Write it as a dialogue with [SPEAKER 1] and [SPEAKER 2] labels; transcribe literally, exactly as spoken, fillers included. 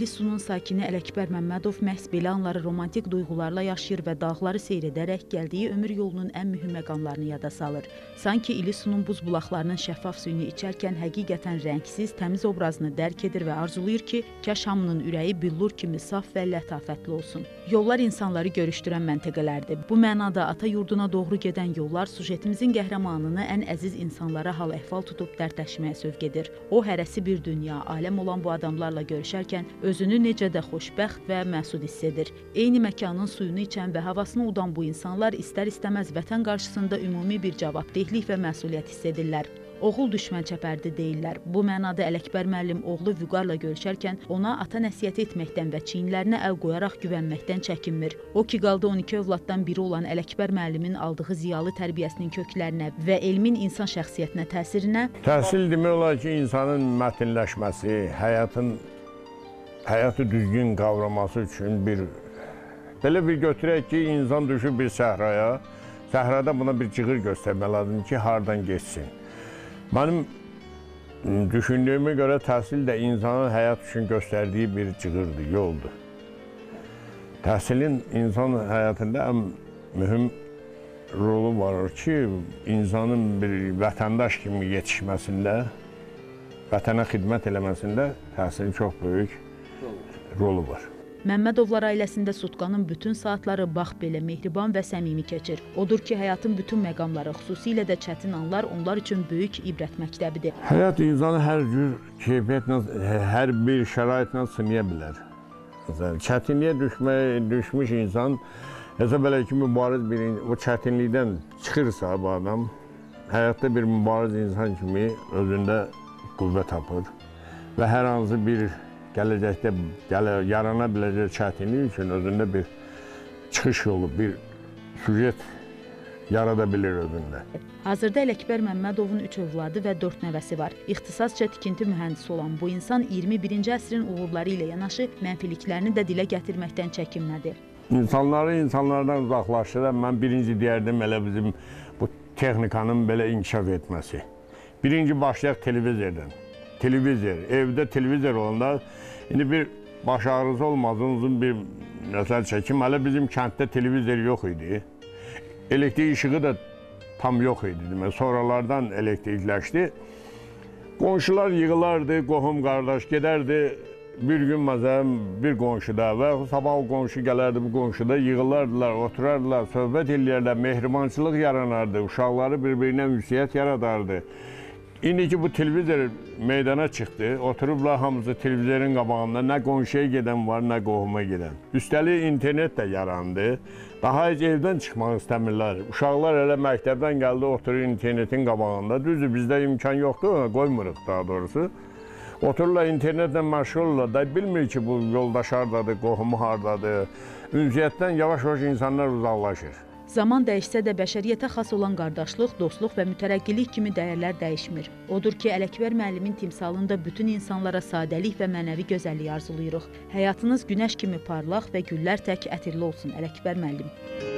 [SPEAKER 1] İlisunun sakini Ələkbər Məmmədov məhz belə anları romantik duyğularla yaşayır və dağları seyr edərək gəldiyi ömür yolunun ən mühüm məqamlarını yada salır. Sanki İlisunun buz bulaqlarının şəffaf suyunu içərkən həqiqətən rəngsiz, təmiz obrazını dərk edir və arzulayır ki, kaş hamının ürəyi billur kimi saf və lətafətli olsun. Yollar insanları görüşdürən məntəqələrdir. Bu mənada ata yurduna doğru gedən yollar sujetimizin qəhrəmanını ən əziz insanlara hal-əhval tutub dərdləşməyə sövq edir. O, hərəsi bir dünya, aləm olan bu adamlarla görüşərkən özünü necə də xoşbəxt və məsud hiss edir. Eyni məkanın suyunu içən və havasını udan bu insanlar istər-istəməz vətən qarşısında ümumi bir cavabdehlik və məsuliyyət hiss edirlər. Oğul düşmən çəpərdi deyirlər. Bu mənada Ələkbər müəllim oğlu Vüqarla görüşərkən ona ata nəsihət etməkdən və çiyinlərinə əl qoyaraq güvənməkdən çəkinmir. O ki, qaldı on iki övladdan biri olan Ələkbər müəllimin aldığı ziyalı tərbiyəsinin köklərinə və elmin insan şəxsiyyətinə təsirinə.
[SPEAKER 2] Təhsil demək olar ki, insanın mətinləşməsi, həyatın həyatı düzgün qavraması üçün bir, belə bir götürək ki, insan düşür bir səhraya, səhrada buna bir cığır göstərmək lazım ki, hardan geçsin. Mənim düşündüyümə görə təhsil də insanın həyat üçün göstərdiyi bir cığırdır, yoldur. Təhsilin insan həyatında ən mühüm rolu var ki, insanın bir vətəndaş kimi yetişməsində, vətənə xidmət eləməsində təhsilin çox böyük rolu var.
[SPEAKER 1] Məmmədovlar ailəsində Sutqanın bütün saatları bax belə mehriban və səmimi keçir. Odur ki, həyatın bütün məqamları, xüsusilə də çətin anlar onlar üçün böyük ibrət məktəbidir.
[SPEAKER 2] Həyat insanı hər cür keyfiyyətlə, hər bir şəraitlə sınaya bilər. Çətinliyə düşmək, düşmüş insan, hesab elə ki, mübariz bir, o çətinlikdən çıxırsa bu adam, həyatda bir mübariz insan kimi özündə qüvvə tapır və hər hansı bir gələcəkdə yarana biləcək çətinlik üçün özündə bir çıxış yolu, bir süjet yarada bilir özündə.
[SPEAKER 1] Hazırda Ələkbər Məmmədovun üç övladı və dörd nəvəsi var. İxtisasca tikinti mühəndisi olan bu insan iyirmi birinci əsrin uğurları ilə yanaşı mənfiliklərini də dilə gətirməkdən çəkinmədi.
[SPEAKER 2] İnsanları insanlardan uzaqlaşdıran mən birinci deyərdim elə bizim bu texnikanın belə inkişaf etməsi. Birinci başlayaq televizordan. Televizor, evdə televizor olanda indi bir baş ağrısı olmaz, uzun bir nəsəl çəkim. Hələ bizim kənddə televizor yox idi. Elektrik işığı da tam yox idi. Demək, sonralardan elektrikləşdi. Qonşular yığılardı, qohum qardaş gedərdi. Bir gün məsələn bir qonşuda və sabah o qonşu gələrdi bu qonşuda, yığılardılar, oturardılar, söhbət eləyərlər, mehribançılıq yaranardı, uşaqları bir-birinə ünsiyyət yaradardı. İndiki bu televizor meydana çıxdı, oturublar hamısı televizorun qabağında, nə qonşuya gedən var, nə qohuma gedən. Üstəlik internet də yarandı, daha heç evdən çıxmaq istəmirlər. Uşaqlar elə məktəbdən gəldi, oturur internetin qabağında, düzdür bizdə imkan yoxdur, qoymuruq daha doğrusu. Otururlar internetlə məşğul olurlar, da bilmir ki bu yoldaş hardadır, qohumu hardadır. Ünsiyyətdən yavaş-yavaş insanlar uzaqlaşır.
[SPEAKER 1] Zaman dəyişsə də bəşəriyyətə xas olan qardaşlıq, dostluq və mütərəqqilik kimi dəyərlər dəyişmir. Odur ki, Ələkbər müəllimin timsalında bütün insanlara sadəlik və mənəvi gözəllik arzulayırıq. Həyatınız günəş kimi parlaq və güllər tək ətirli olsun, Ələkbər müəllim.